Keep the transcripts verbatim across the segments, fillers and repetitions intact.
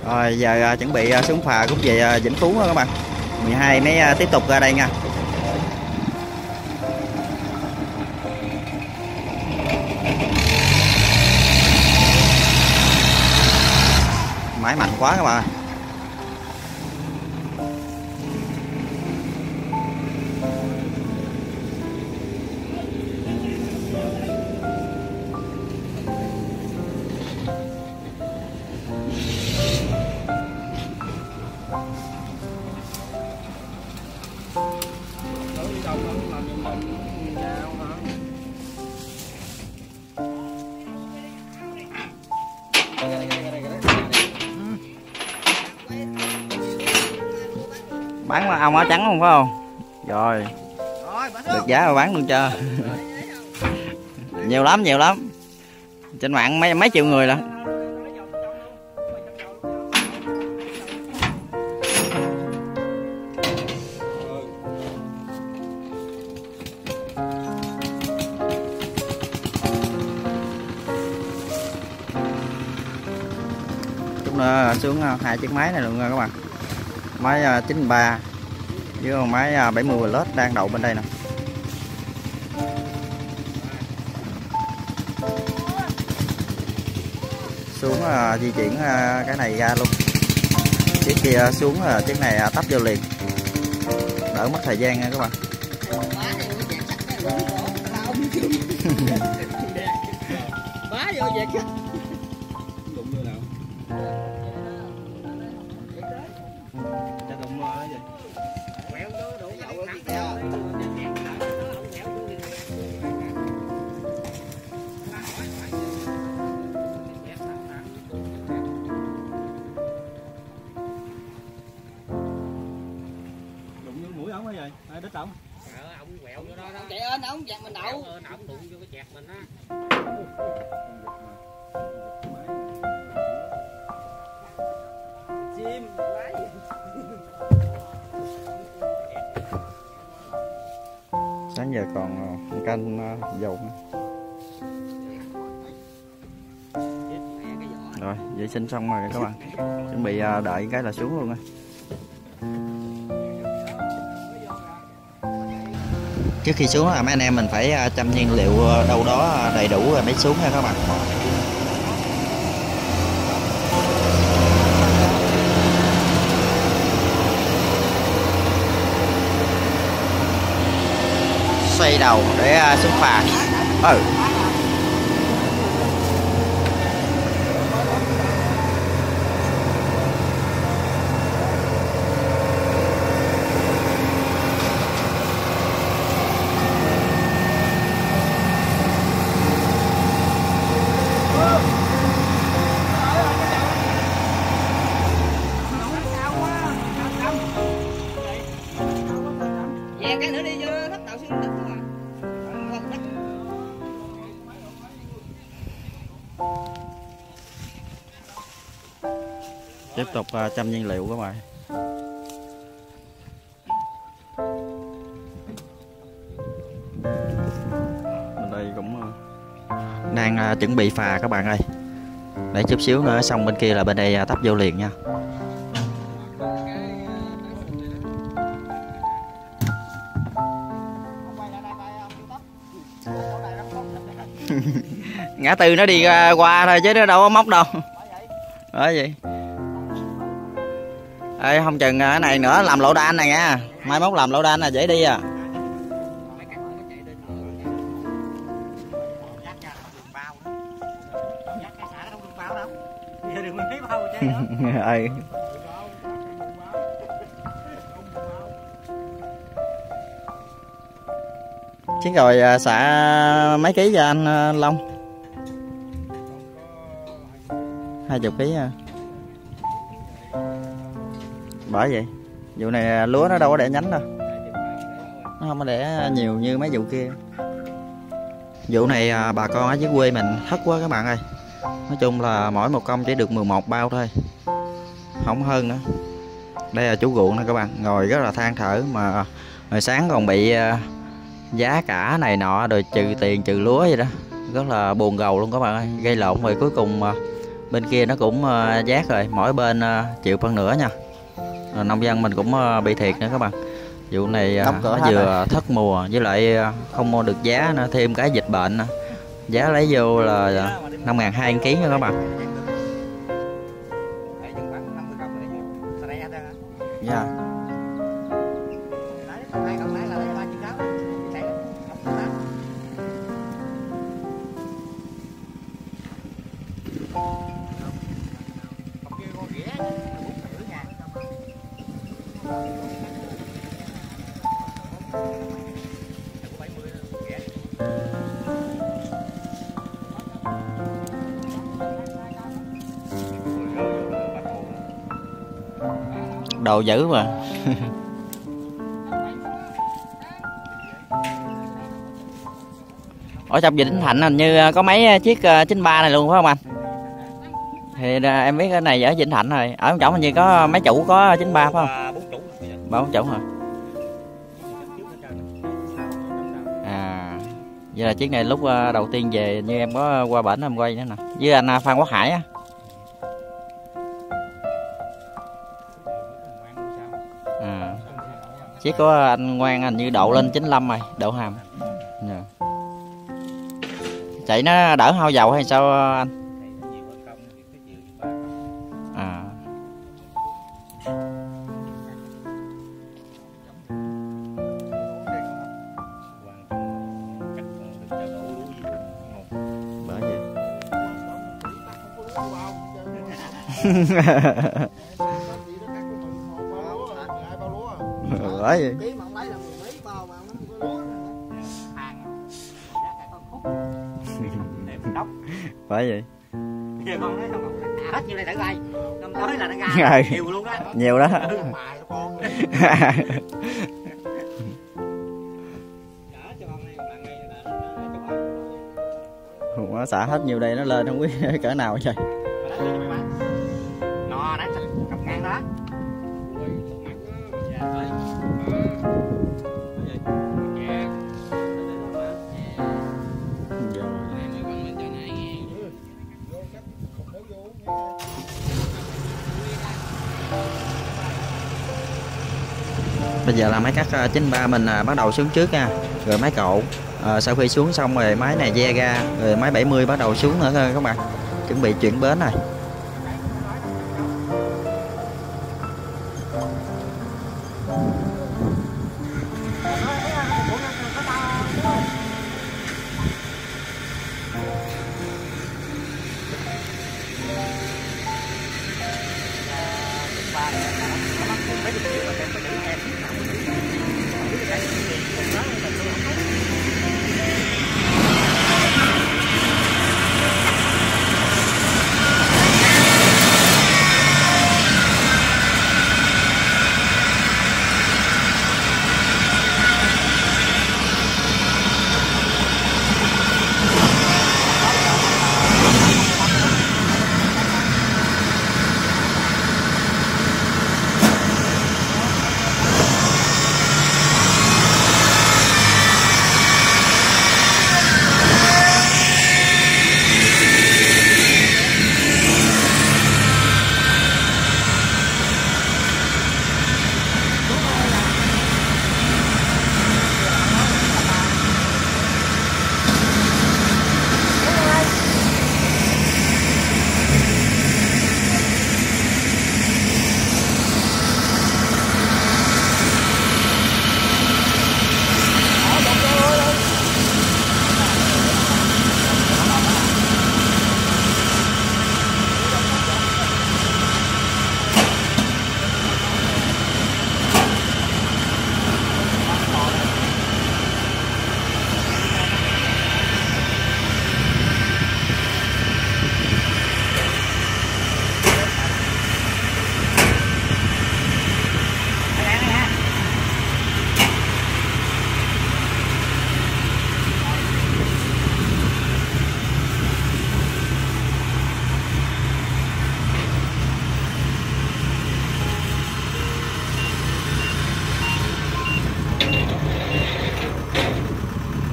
Rồi giờ chuẩn bị xuống phà rút về Vĩnh Phú đó các bạn. mười hai mới tiếp tục ra đây nha. Máy mạnh quá các bạn. Bán ông áo trắng không phải không? Rồi được giá mà bán luôn cho. Nhiều lắm nhiều lắm, trên mạng mấy mấy triệu người là. Chút nữa xuống hai chiếc máy này luôn nha các bạn. Máy chín ba với con máy bảy mươi Plus đang đậu bên đây nè. Xuống uh, di chuyển uh, cái này ra luôn. Chiếc kia xuống uh, chiếc này uh, tấp vô liền, đỡ mất thời gian nha các bạn. Bá vô vậy chứ. Đít ổng. Ờ, ông quẹo vô đó đó. Chạy ơn ổng chặt mình đậu. Ơn ổng đụng vô cái chẹt mình á. Chim lái. Sáng giờ còn canh dầu nữa. Rồi vệ sinh xong rồi các bạn, chuẩn bị đợi cái là xuống luôn rồi. Trước khi xuống là mấy anh em mình phải châm nhiên liệu đâu đó đầy đủ rồi mới xuống nha các bạn. Xoay đầu để xuống phà. Ừ. Cái nữa đi cho nó thấp đầu xuống đất mà. Tiếp tục uh, châm nhiên liệu các bạn. Bên đây cũng uh, đang uh, chuẩn bị phà các bạn ơi. Để chút xíu nữa xong bên kia là bên đây uh, tấp vô liền nha. Ngã tư nó đi uh, qua thôi chứ nó đâu có móc đâu. Đó gì? Ê, không chừng cái này nữa làm lộ đan này nha. Mai mốt làm lộ đan là dễ đi à. Ừ. Chứ rồi xả mấy ký cho anh Long? Hai chục ký à. Bởi vậy vụ này lúa nó đâu có để nhánh đâu, nó không có để nhiều như mấy vụ kia. Vụ này bà con ở dưới quê mình thất quá các bạn ơi. Nói chung là mỗi một công chỉ được mười một bao thôi, không hơn nữa. Đây là chủ ruộng nè các bạn, ngồi rất là than thở mà hồi sáng còn bị giá cả này nọ rồi trừ tiền trừ lúa vậy đó, rất là buồn gầu luôn các bạn ơi. Gây lộn rồi cuối cùng Bên kia nó cũng uh, giác rồi, mỗi bên uh, chịu phân nửa nha. Rồi nông dân mình cũng uh, bị thiệt nữa các bạn. Vụ này uh, nó vừa rồi. Thất mùa với lại uh, không mua được giá nữa, thêm cái dịch bệnh nữa. Giá lấy vô là năm ngàn hai ký nha các bạn. Dạ. Đồ dữ mà. Ở trong Vĩnh Thạnh hình như có mấy chiếc chín ba này luôn phải không anh? Thì em biết cái này ở Vĩnh Thạnh rồi. Ở trong hình như có mấy chủ có chín ba phải không? Ba bốn chủ hả? À, vậy là chiếc này lúc đầu tiên về như em có qua bển em quay nữa nè. Với anh Phan Quốc Hải á. À, chiếc của anh Ngoan hình như độ lên chín lăm rồi, độ hàm. Yeah. Chạy nó đỡ hao dầu hay sao anh? À. Bởi vậy. Bởi vậy. Phải vậy. Giờ con nói không hết như này thử coi. Năm tới là nó ra nhiều luôn đó. Nhiều đó. Nó xả hết nhiều đây nó lên không biết cỡ nào trời. Nó đánh cặp ngang đó. Bây giờ là máy cắt chín ba mình bắt đầu xuống trước nha, rồi máy cộ. À, sau khi xuống xong rồi máy này ve ra, rồi máy bảy mươi bắt đầu xuống nữa thôi các bạn, chuẩn bị chuyển bến này.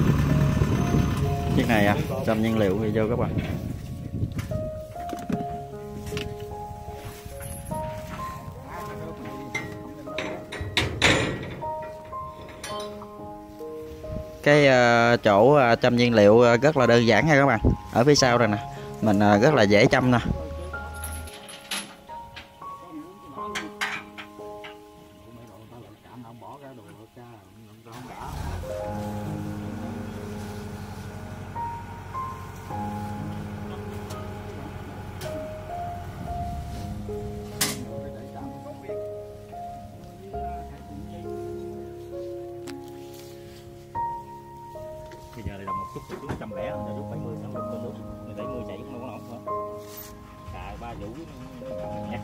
Chiếc này à, trăm nhiên liệu thì vô các bạn. Cái uh, chỗ uh, châm nhiên liệu uh, rất là đơn giản nha các bạn. Ở phía sau đây nè, mình uh, rất là dễ châm nè. Bây giờ là đồng một chút chút một trăm lẻ rồi lúc bảy mươi nó lúc lúc người bảy mươi chạy cũng đâu có nổi nữa. Cả ba vũ nhặt.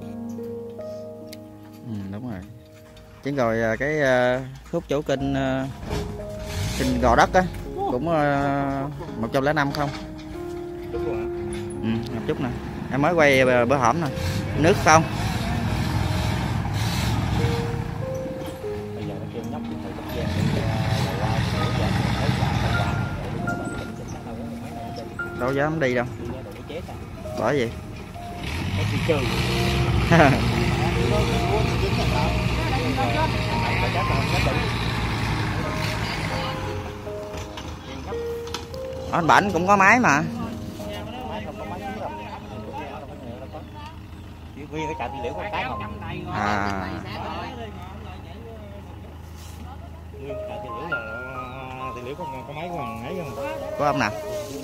Ừ, đúng rồi. Chứ rồi cái uh, khúc chỗ kênh uh, kênh Gò Đất á cũng uh, một trăm lẻ năm không? Chút luôn hả? Ừ, một chút nè. Em mới quay bữa hổm nè. Nước không? Bây giờ nó kêu nhóc thì phải bắt gian đi qua rồi qua đâu dám đi đâu. Bởi vậy. Anh Bảnh cũng có máy mà. Nguyên cái trạm tư liệu của cái không? À. Nguyên trạm tư liệu là tư liệu có có máy của thằng ấy không? Có không nào?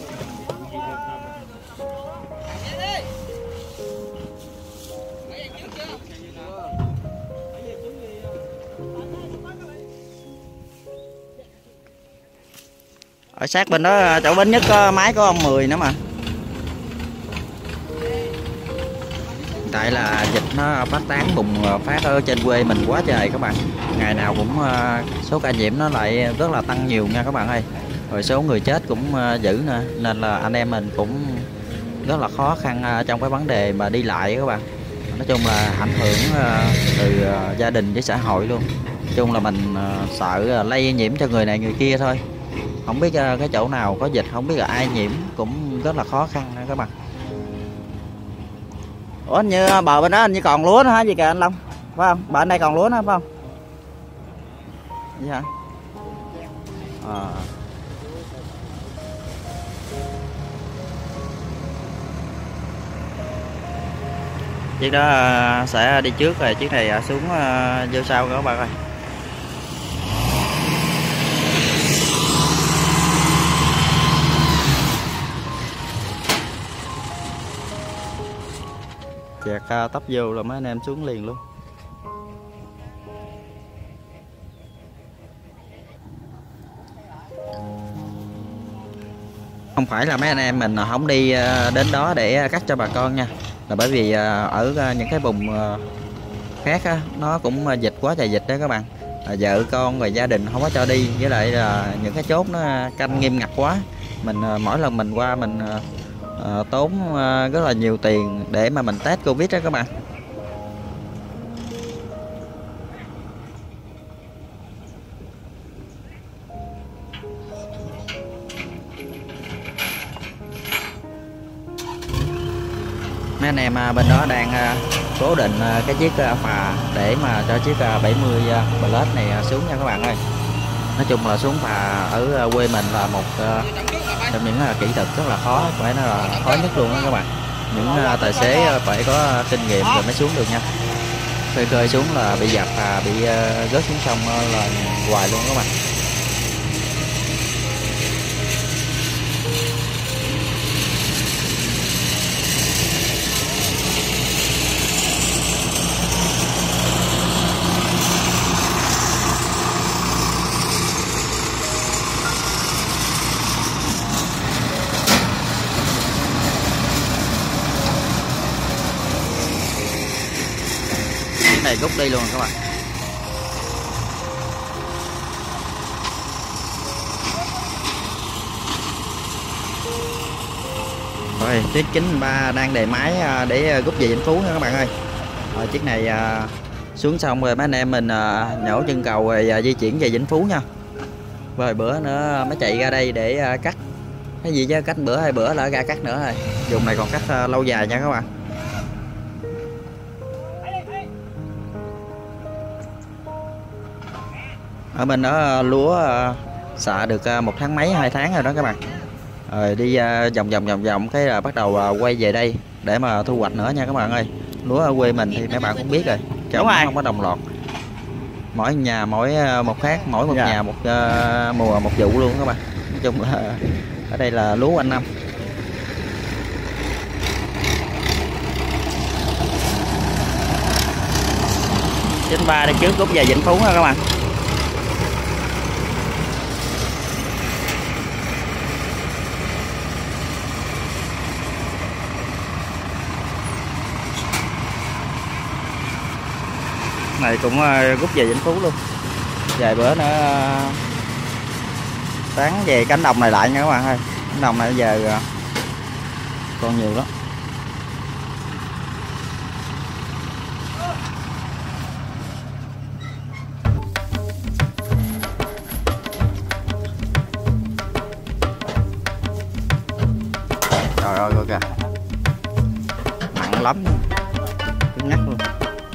Ở sát bên đó chỗ Bến Nhất có máy của ông Mười nữa mà. Tại là dịch nó phát tán bùng phát ở trên quê mình quá trời các bạn. Ngày nào cũng số ca nhiễm nó lại rất là tăng nhiều nha các bạn ơi. Rồi số người chết cũng dữ nữa. Nên là anh em mình cũng rất là khó khăn trong cái vấn đề mà đi lại các bạn. Nói chung là ảnh hưởng từ gia đình với xã hội luôn. Nói chung là mình sợ lây nhiễm cho người này người kia thôi. Không biết cái chỗ nào có dịch, không biết là ai nhiễm cũng rất là khó khăn nữa các bạn. Ủa như bờ bên đó anh như còn lúa nữa hả gì kìa anh Long? Phải không? Bờ bên đây còn lúa nữa phải không? Vậy hả? À. Chiếc đó sẽ đi trước rồi chiếc này xuống vô sau các bạn ơi. Chẹt tấp vô là mấy anh em xuống liền luôn. Không phải là mấy anh em mình không đi đến đó để cắt cho bà con nha, là bởi vì ở những cái vùng khác á, nó cũng dịch quá trời dịch đó các bạn. Vợ con và gia đình không có cho đi, với lại là những cái chốt nó canh nghiêm ngặt quá. Mình mỗi lần mình qua mình À, tốn à, rất là nhiều tiền để mà mình test Covid đó các bạn. Mấy anh em à, bên đó đang à, cố định à, cái chiếc à, phà để mà cho chiếc à, bảy mươi à, Plus này à, xuống nha các bạn ơi. Nói chung là xuống phà ở à, quê mình là một à, trong những uh, kỹ thuật rất là khó, phải nói là khó nhất luôn đó các bạn. Những uh, tài xế uh, phải có uh, kinh nghiệm rồi mới xuống được nha. Khơi khơi xuống là bị giặt và bị uh, rớt xuống sông uh, là hoài luôn các bạn. Này rút đi luôn các bạn. Rồi chiếc chín ba đang đề máy để rút về Vĩnh Phú nha các bạn ơi. Rồi chiếc này xuống xong rồi mấy anh em mình nhổ chân cầu rồi di chuyển về Vĩnh Phú nha. Rồi bữa nữa mới chạy ra đây để cắt cái gì chứ, cách bữa hai bữa là ra cắt nữa rồi. Dùng này còn cắt lâu dài nha các bạn. Ở bên đó lúa xạ được một tháng mấy hai tháng rồi đó các bạn. Rồi đi vòng vòng vòng vòng cái là bắt đầu quay về đây để mà thu hoạch nữa nha các bạn ơi. Lúa ở quê mình thì mấy bạn cũng biết rồi, trồng không có đồng loạt, mỗi nhà mỗi một khác, mỗi một dạ. nhà một uh, mùa một vụ luôn các bạn. Nói chung là ở đây là lúa quanh năm. chín ba đi trước rút về Vĩnh Phú ha các bạn. Này cũng rút về Vĩnh Phú luôn. Vài bữa nữa tán về cánh đồng này lại nha các bạn ơi. Cánh đồng này giờ còn nhiều lắm. Trời ơi coi kìa, nặng lắm, cứng nhắc luôn.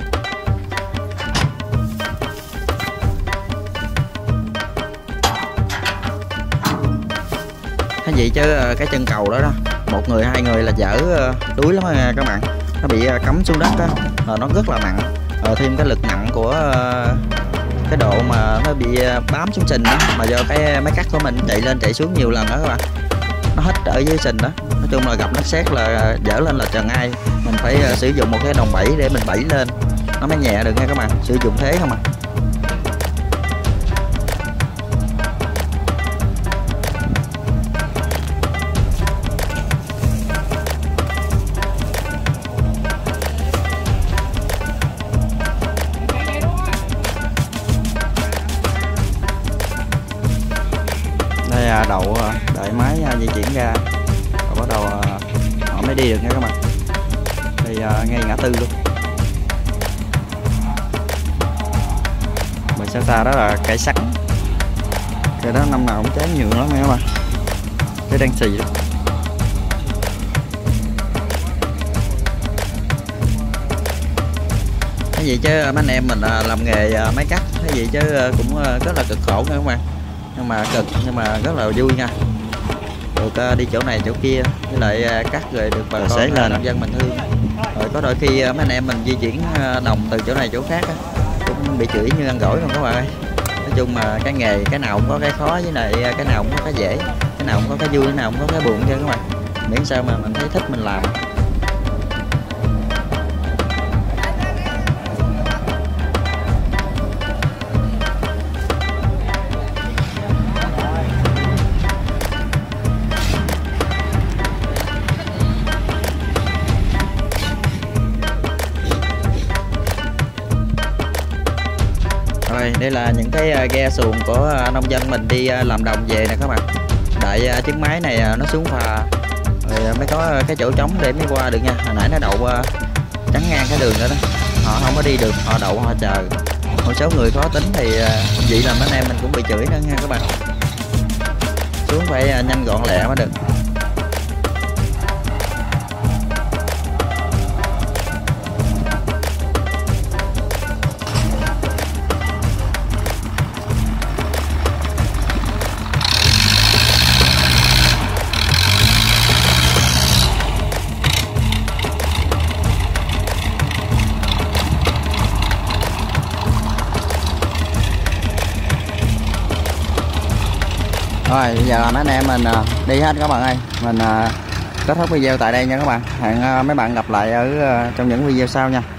Cái gì chứ cái chân cầu đó đó, một người hai người là dở đuối lắm nha các bạn. Nó bị cắm xuống đất á, nó rất là nặng. Rồi thêm cái lực nặng của cái độ mà nó bị bám xuống sình đó, mà do cái máy cắt của mình chạy lên chạy xuống nhiều lần đó các bạn, nó hết ở dưới sình đó. Nói chung là gặp đất sét là dở lên là trần ai. Mình phải uh, sử dụng một cái đòn bẩy để mình bẩy lên nó mới nhẹ được nha các bạn. Sử dụng thế không à. Đây uh, đậu uh, đợi máy uh, di chuyển ra bắt đầu họ mới đi được nha các bạn. Thì uh, ngay ngã tư luôn. Bởi sao ta đó là cây sắn, cây đó năm nào cũng trái nhiều lắm nha các bạn. Cái đang xì luôn. Cái gì chứ mấy anh em mình làm nghề máy cắt, cái gì chứ cũng rất là cực khổ nha các bạn. Nhưng mà cực nhưng mà rất là vui nha. Được đi chỗ này chỗ kia với lại cắt rồi được bà con nông dân mình thương. Rồi có đôi khi mấy anh em mình di chuyển đồng từ chỗ này chỗ khác cũng bị chửi như ăn gỏi luôn các bạn ơi. Nói chung mà cái nghề cái nào cũng có cái khó với lại cái nào cũng có cái dễ, cái nào cũng có cái vui, cái nào cũng có cái buồn chứ các bạn. Miễn sao mà mình thấy thích mình làm. Đây là những cái ghe xuồng của nông dân mình đi làm đồng về nè các bạn. Đợi chiếc máy này nó xuống phà rồi mới có cái chỗ trống để mới qua được nha. Hồi nãy nó đậu chắn ngang cái đường đó đó, họ không có đi được, họ đậu họ chờ. Một số người khó tính thì vậy là mấy anh em mình cũng bị chửi nữa nha các bạn. Xuống phải nhanh gọn lẹ mới được. Rồi bây giờ mấy anh em mình đi hết các bạn ơi. Mình kết thúc video tại đây nha các bạn. Hẹn mấy bạn gặp lại ở trong những video sau nha.